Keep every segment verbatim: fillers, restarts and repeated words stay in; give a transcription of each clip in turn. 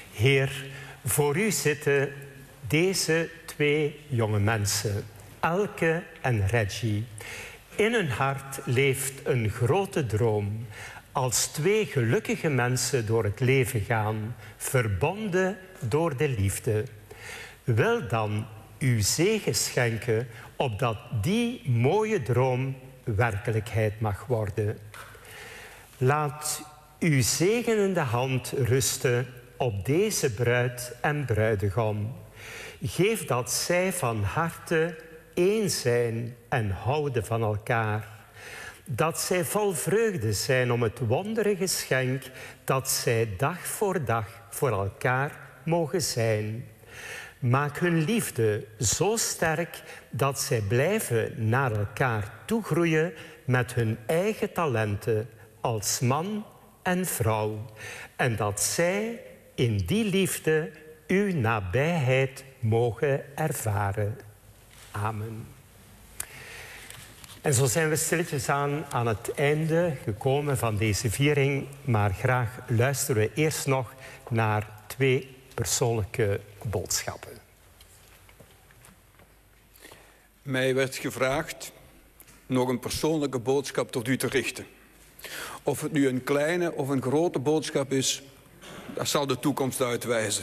Heer, voor u zitten deze twee jonge mensen, Elke en Reggie. In hun hart leeft een grote droom. Als twee gelukkige mensen door het leven gaan, verbonden door de liefde. Wil dan uw zegen schenken, opdat die mooie droom werkelijkheid mag worden. Laat uw zegenende hand rusten op deze bruid en bruidegom. Geef dat zij van harte één zijn en houden van elkaar. Dat zij vol vreugde zijn om het wondere geschenk dat zij dag voor dag voor elkaar mogen zijn. Maak hun liefde zo sterk dat zij blijven naar elkaar toegroeien met hun eigen talenten als man en vrouw. En dat zij in die liefde uw nabijheid mogen ervaren. Amen. En zo zijn we stilletjes aan aan het einde gekomen van deze viering. Maar graag luisteren we eerst nog naar twee persoonlijke boodschappen. Mij werd gevraagd nog een persoonlijke boodschap tot u te richten. Of het nu een kleine of een grote boodschap is, dat zal de toekomst uitwijzen.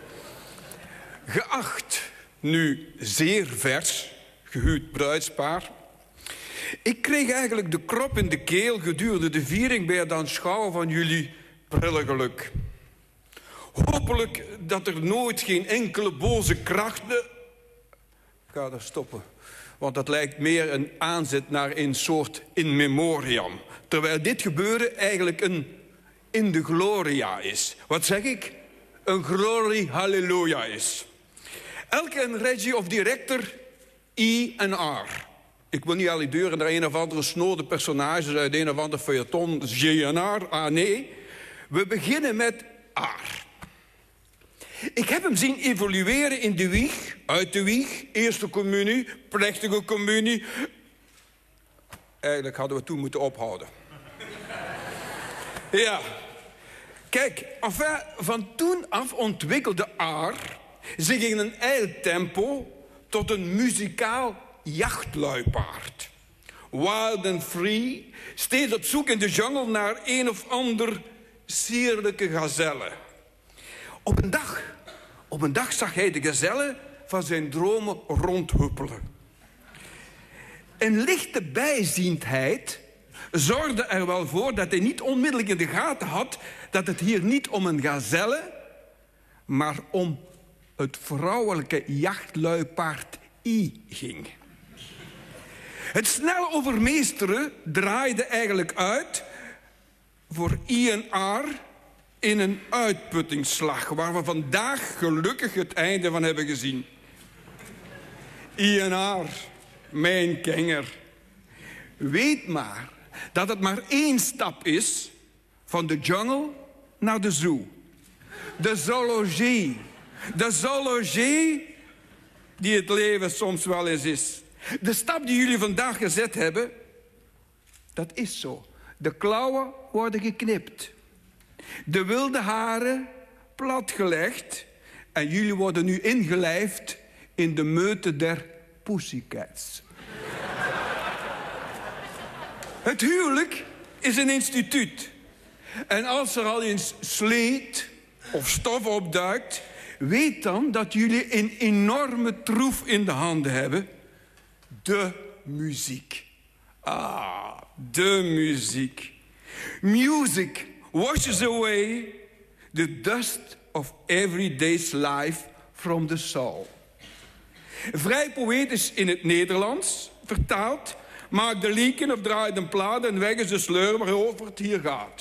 Geacht nu zeer vers, gehuwd bruidspaar. Ik kreeg eigenlijk de krop in de keel gedurende de viering bij het aanschouwen van jullie prille geluk. Hopelijk dat er nooit geen enkele boze kracht... Ik ga er stoppen, want dat lijkt meer een aanzet naar een soort in memoriam. Terwijl dit gebeuren eigenlijk een in de gloria is. Wat zeg ik? Een glory halleluja is. Elke en Reggie of director I en R. Ik wil niet alluderen naar een of andere snode personages uit een of ander feuilleton, G en R. Ah nee, we beginnen met R. Ik heb hem zien evolueren in de wieg, uit de wieg, eerste communie, plechtige communie. Eigenlijk hadden we toen moeten ophouden. Ja. Kijk, enfin, van toen af ontwikkelde R zich in een ijl tempo tot een muzikaal jachtluipaard. Wild and free, steeds op zoek in de jungle naar een of ander sierlijke gazelle. Op een dag, op een dag zag hij de gazelle van zijn dromen rondhuppelen. Een lichte bijziendheid zorgde er wel voor dat hij niet onmiddellijk in de gaten had dat het hier niet om een gazelle, maar om het vrouwelijke jachtluipaard I ging. Het snel overmeesteren draaide eigenlijk uit voor I en R in een uitputtingsslag, waar we vandaag gelukkig het einde van hebben gezien. I en R, mijn kenger, weet maar dat het maar één stap is van de jungle naar de zoo. De zoologie. De zoologie die het leven soms wel eens is. De stap die jullie vandaag gezet hebben, dat is zo. De klauwen worden geknipt. De wilde haren platgelegd. En jullie worden nu ingelijfd in de meute der pussycats. Het huwelijk is een instituut. En als er al eens sleet of stof opduikt, weet dan dat jullie een enorme troef in de handen hebben. De muziek. Ah, de muziek. Music washes away the dust of everyday's life from the soul. Vrij poëtisch in het Nederlands, vertaald. Maak de lieken of draai de plaat en weg is de sleur waarover het hier gaat.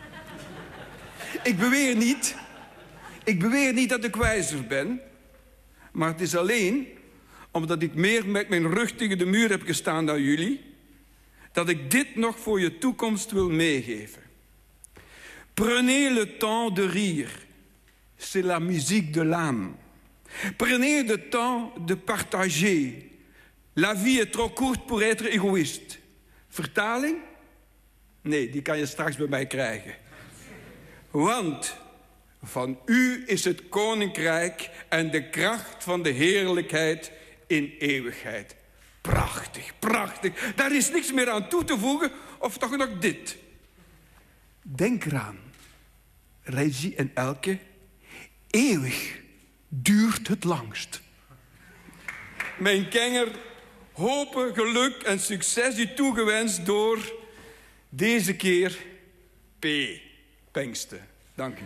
Ik beweer niet, ik beweer niet dat ik wijzer ben, maar het is alleen omdat ik meer met mijn rug tegen de muur heb gestaan dan jullie, dat ik dit nog voor je toekomst wil meegeven. Prenez le temps de rire, c'est la musique de l'âme. Prenez le temps de partager. La vie est trop courte pour être égoïste. Vertaling? Nee, die kan je straks bij mij krijgen. Want Van u is het koninkrijk en de kracht van de heerlijkheid in eeuwigheid. Prachtig, prachtig. Daar is niks meer aan toe te voegen, of toch nog dit. Denk eraan, Reggie en Elke, eeuwig duurt het langst. Mijn kenger, hopen, geluk en succes u toegewenst door deze keer P. Pengste. Dank u.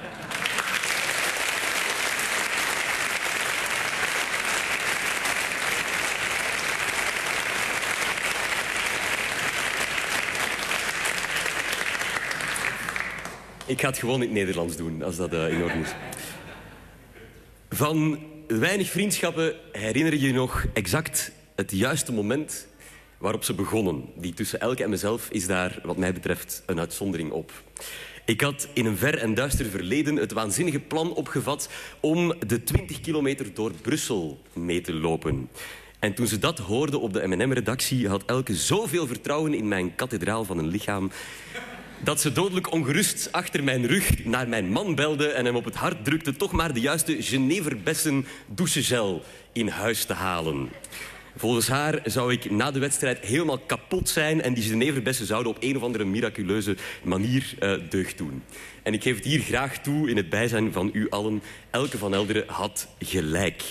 Ik ga het gewoon in het Nederlands doen, als dat uh, in orde is. Van weinig vriendschappen herinner je je nog exact het juiste moment waarop ze begonnen. Die tussen Elke en mezelf is daar, wat mij betreft, een uitzondering op. Ik had in een ver en duister verleden het waanzinnige plan opgevat om de twintig kilometer door Brussel mee te lopen. En toen ze dat hoorde op de M en M-redactie had Elke zoveel vertrouwen in mijn kathedraal van een lichaam dat ze dodelijk ongerust achter mijn rug naar mijn man belde en hem op het hart drukte toch maar de juiste Geneverbessen douchegel in huis te halen. Volgens haar zou ik na de wedstrijd helemaal kapot zijn en die Geneverbessen zouden op een of andere miraculeuze manier uh, deugd doen. En ik geef het hier graag toe in het bijzijn van u allen. Elke van Elderen had gelijk.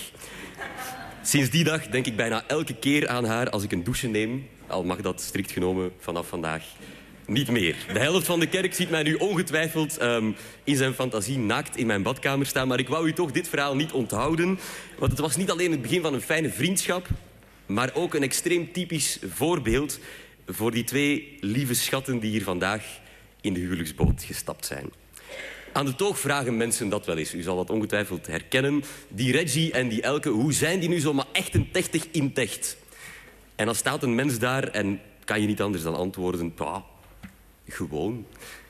Sinds die dag denk ik bijna elke keer aan haar als ik een douche neem. Al mag dat strikt genomen vanaf vandaag niet meer. De helft van de kerk ziet mij nu ongetwijfeld um, in zijn fantasie naakt in mijn badkamer staan. Maar ik wou u toch dit verhaal niet onthouden. Want het was niet alleen het begin van een fijne vriendschap, maar ook een extreem typisch voorbeeld voor die twee lieve schatten die hier vandaag in de huwelijksboot gestapt zijn. Aan de toog vragen mensen dat wel eens. U zal dat ongetwijfeld herkennen. Die Reggie en die Elke, hoe zijn die nu zo maar echt een techtig intecht? En dan staat een mens daar en kan je niet anders dan antwoorden, bah, gewoon.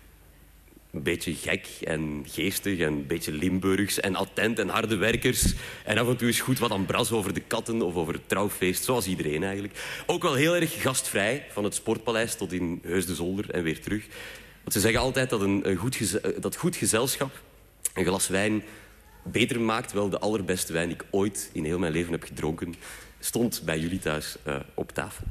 Een beetje gek en geestig en een beetje Limburgs en attent en harde werkers. En af en toe is goed wat ambras over de katten of over het trouwfeest, zoals iedereen eigenlijk. Ook wel heel erg gastvrij, van het Sportpaleis tot in Heus de Zolder en weer terug. Want ze zeggen altijd dat, een, een goed, geze dat goed gezelschap een glas wijn beter maakt. Wel, de allerbeste wijn die ik ooit in heel mijn leven heb gedronken, stond bij jullie thuis uh, op tafel.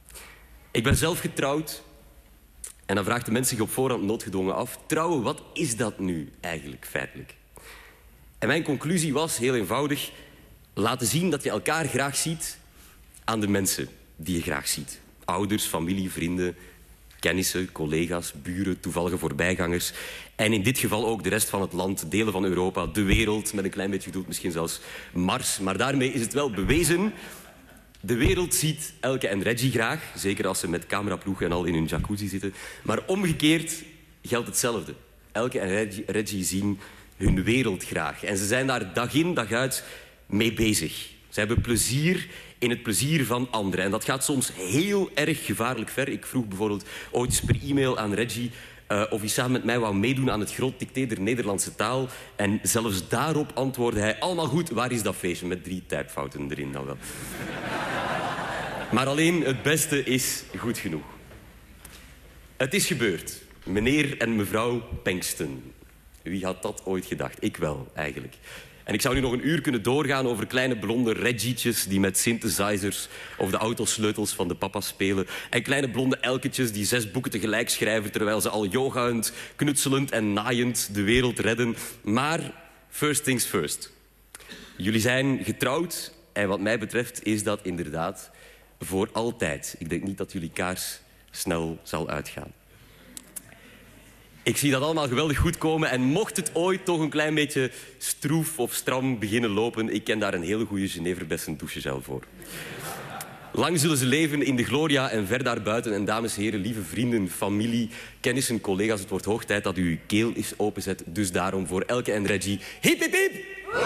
Ik ben zelf getrouwd. En dan vraagt de mensen zich op voorhand noodgedwongen af, trouwen, wat is dat nu eigenlijk feitelijk? En mijn conclusie was heel eenvoudig, laten zien dat je elkaar graag ziet aan de mensen die je graag ziet. Ouders, familie, vrienden, kennissen, collega's, buren, toevallige voorbijgangers. En in dit geval ook de rest van het land, delen van Europa, de wereld, met een klein beetje geduld misschien zelfs Mars. Maar daarmee is het wel bewezen. De wereld ziet Elke en Reggie graag, zeker als ze met cameraploegen en al in hun jacuzzi zitten. Maar omgekeerd geldt hetzelfde. Elke en Reggie, Reggie zien hun wereld graag. En ze zijn daar dag in, dag uit mee bezig. Ze hebben plezier in het plezier van anderen. En dat gaat soms heel erg gevaarlijk ver. Ik vroeg bijvoorbeeld ooit eens per e-mail aan Reggie Uh, of hij samen met mij wou meedoen aan het groot dicté der Nederlandse taal. En zelfs daarop antwoordde hij, allemaal goed, waar is dat feestje? Met drie typfouten erin dan wel. Maar alleen het beste is goed genoeg. Het is gebeurd. Meneer en mevrouw Pengsten. Wie had dat ooit gedacht? Ik wel, eigenlijk. En ik zou nu nog een uur kunnen doorgaan over kleine blonde Reggietjes die met synthesizers of de autosleutels van de papa spelen. En kleine blonde Elketjes die zes boeken tegelijk schrijven terwijl ze al yogaend, knutselend en naaiend de wereld redden. Maar first things first. Jullie zijn getrouwd en wat mij betreft is dat inderdaad voor altijd. Ik denk niet dat jullie kaars snel zal uitgaan. Ik zie dat allemaal geweldig goed komen en mocht het ooit toch een klein beetje stroef of stram beginnen lopen, ik ken daar een hele goede Geneverbessen douchegel voor. Lang zullen ze leven in de gloria en ver daarbuiten. En dames en heren, lieve vrienden, familie, kennissen, collega's, het wordt hoog tijd dat u uw keel is openzet. Dus daarom voor Elke en Reggie, hip hip hip!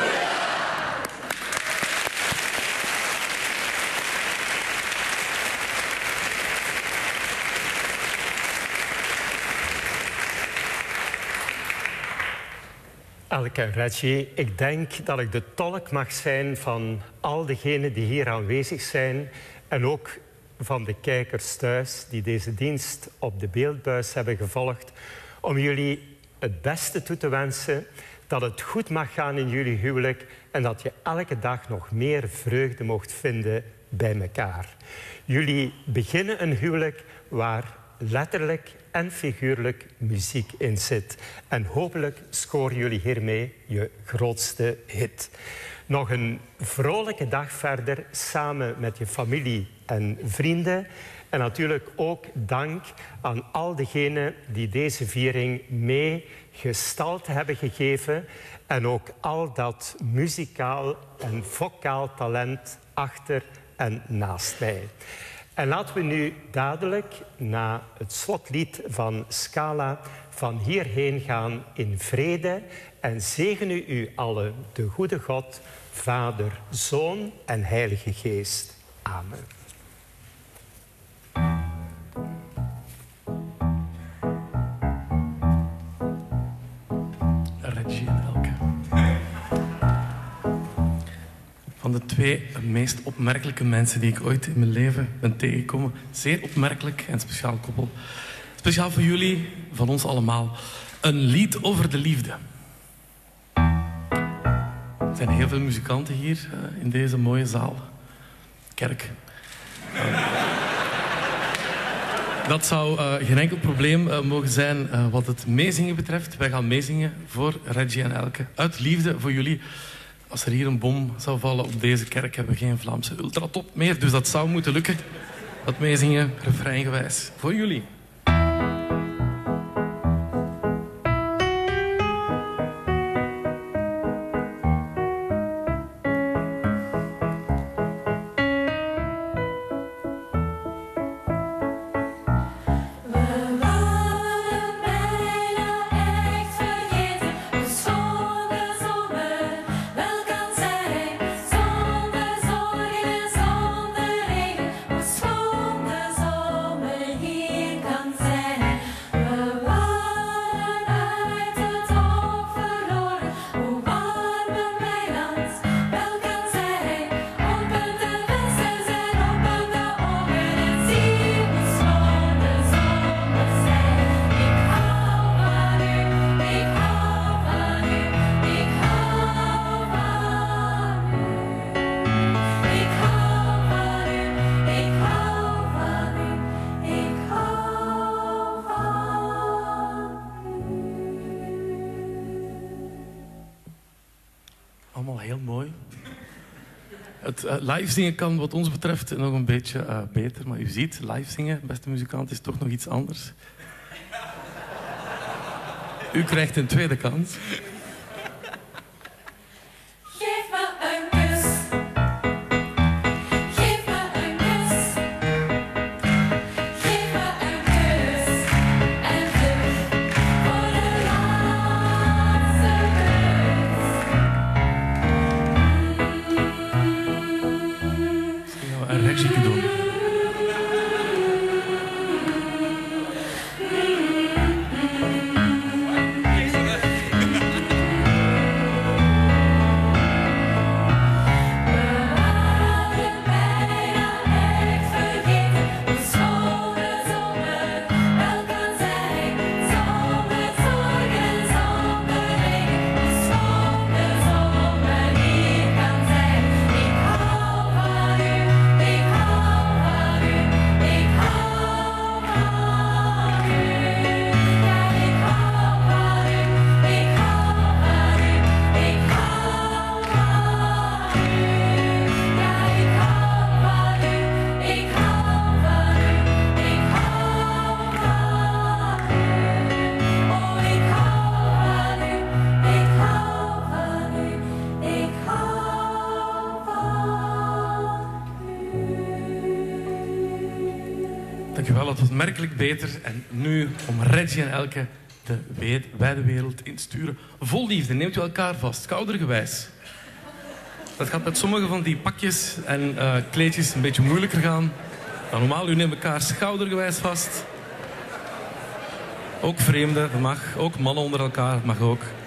Elke en Reggie, ik denk dat ik de tolk mag zijn van al diegenen die hier aanwezig zijn en ook van de kijkers thuis die deze dienst op de beeldbuis hebben gevolgd, om jullie het beste toe te wensen dat het goed mag gaan in jullie huwelijk en dat je elke dag nog meer vreugde mocht vinden bij elkaar. Jullie beginnen een huwelijk waar letterlijk en figuurlijk muziek in zit. En hopelijk scoren jullie hiermee je grootste hit. Nog een vrolijke dag verder samen met je familie en vrienden. En natuurlijk ook dank aan al diegenen die deze viering mee gestalte hebben gegeven. En ook al dat muzikaal en vocaal talent achter en naast mij. En laten we nu dadelijk na het slotlied van Scala van hierheen gaan in vrede. En zegene u allen, de goede God, Vader, Zoon en Heilige Geest. Amen. Reggie en Elke. Van de twee meest opmerkelijke mensen die ik ooit in mijn leven ben tegengekomen. Zeer opmerkelijk en speciaal koppel. Speciaal voor jullie, van ons allemaal. Een lied over de liefde. Er zijn heel veel muzikanten hier uh, in deze mooie zaal. Kerk. Uh, dat zou uh, geen enkel probleem uh, mogen zijn uh, wat het meezingen betreft. Wij gaan meezingen voor Reggie en Elke. Uit liefde voor jullie. Als er hier een bom zou vallen op deze kerk, hebben we geen Vlaamse ultratop meer. Dus dat zou moeten lukken. Dat meezingen, refreingewijs. Voor jullie. Allemaal heel mooi. Het uh, live zingen kan wat ons betreft nog een beetje uh, beter. Maar u ziet, live zingen, beste muzikant, is toch nog iets anders. U krijgt een tweede kans. Geef me een kus. Geef me een kus. Geef me een kus. En terug voor de laatste kus. Misschien gaan we een Reggie doen. Dankjewel, het was merkelijk beter. En nu om Reggie en Elke de wijde wereld in te sturen. Vol liefde, neemt u elkaar vast, schoudergewijs. Dat gaat met sommige van die pakjes en uh, kleedjes een beetje moeilijker gaan dan normaal. U neemt elkaar schoudergewijs vast. Ook vreemden, dat mag. Ook mannen onder elkaar, dat mag ook.